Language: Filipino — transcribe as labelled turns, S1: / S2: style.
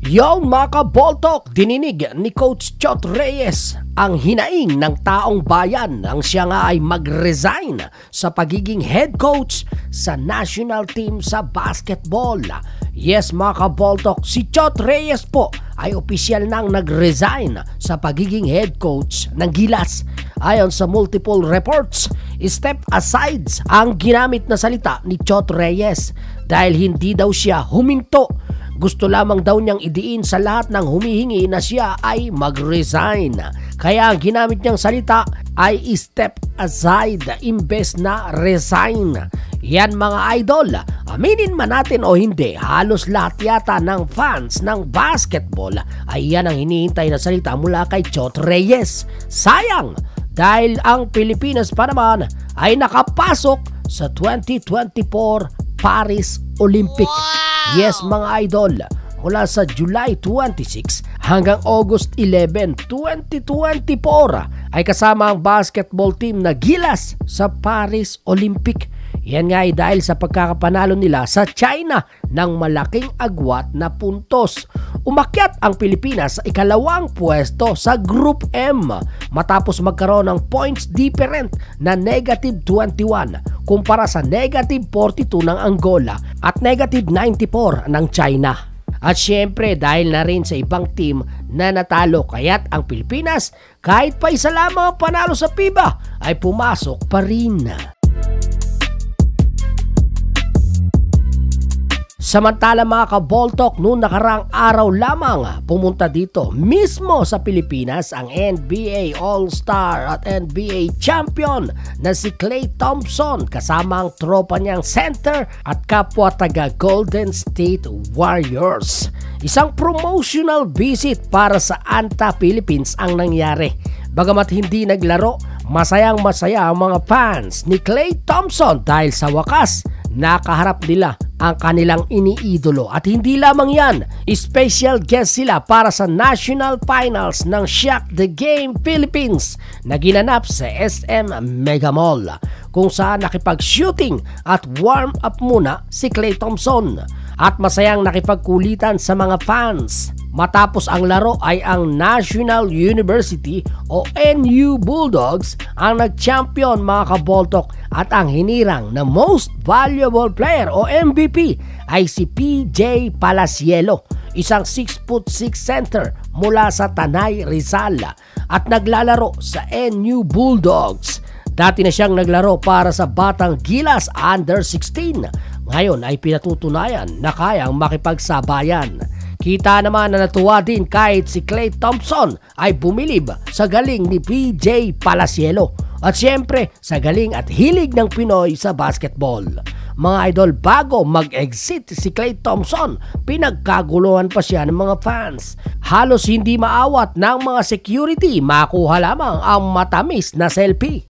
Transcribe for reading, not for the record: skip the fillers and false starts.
S1: Yon mga kaboltok, dininig ni Coach Chot Reyes ang hinaing ng taong bayan nang siya nga ay mag-resign sa pagiging head coach sa national team sa basketball. Yes mga kaboltok, si Chot Reyes po ay opisyal nang nag-resign sa pagiging head coach ng Gilas. Ayon sa multiple reports, step asides ang ginamit na salita ni Chot Reyes dahil hindi daw siya huminto. Gusto lamang daw niyang idiin sa lahat ng humihingi na siya ay mag-resign. Kaya ang ginamit niyang salita ay step aside imbes na resign. Yan mga idol, aminin man natin o hindi, halos lahat yata ng fans ng basketball ay yan ang hinihintay na salita mula kay Chot Reyes. Sayang, dahil ang Pilipinas pa naman ay nakapasok sa 2024 Paris Olympic. Yes mga idol, mula sa July 26 hanggang August 11, 2024 ay kasama ang basketball team na Gilas sa Paris Olympic. Yan nga ay dahil sa pagkakapanalo nila sa China ng malaking agwat na puntos. Umakyat ang Pilipinas sa ikalawang pwesto sa Group M matapos magkaroon ng points different na -21 kumpara sa -42 ng Angola at -94 ng China. At syempre dahil na rin sa ibang team na natalo, kaya't ang Pilipinas kahit pa isa lamang ang panalo sa FIBA ay pumasok pa rin. Samantala mga kaboltok, noong nakarang araw lamang pumunta dito mismo sa Pilipinas ang NBA All-Star at NBA Champion na si Klay Thompson kasama ang tropa niyang center at kapwa taga Golden State Warriors. Isang promotional visit para sa Anta Philippines ang nangyari. Bagamat hindi naglaro, masayang masaya ang mga fans ni Klay Thompson dahil sa wakas nakaharap nila ang kanilang iniidolo. At hindi lamang yan, special guest sila para sa National Finals ng Shock the Game Philippines na ginanap sa SM Mega Mall, kung saan nakipag-shooting at warm up muna si Klay Thompson at masayang nakipagkulitan sa mga fans. Matapos ang laro ay ang National University o NU Bulldogs ang nag-champion mga kaboltok, at ang hinirang na Most Valuable Player o MVP ay si PJ Palacielo, isang 6'6" center mula sa Tanay, Rizal at naglalaro sa NU Bulldogs. Dati na siyang naglaro para sa Batang Gilas Under 16. Ngayon ay pinatutunayan na kayang makipagsabayan. Kita naman na natuwa din kahit si Klay Thompson ay bumilib sa galing ni PJ Palacielo at syempre sa galing at hilig ng Pinoy sa basketball. Mga idol, bago mag-exit si Klay Thompson, pinagkaguluhan pa siya ng mga fans. Halos hindi maawat ng mga security, makuha lamang ang matamis na selfie.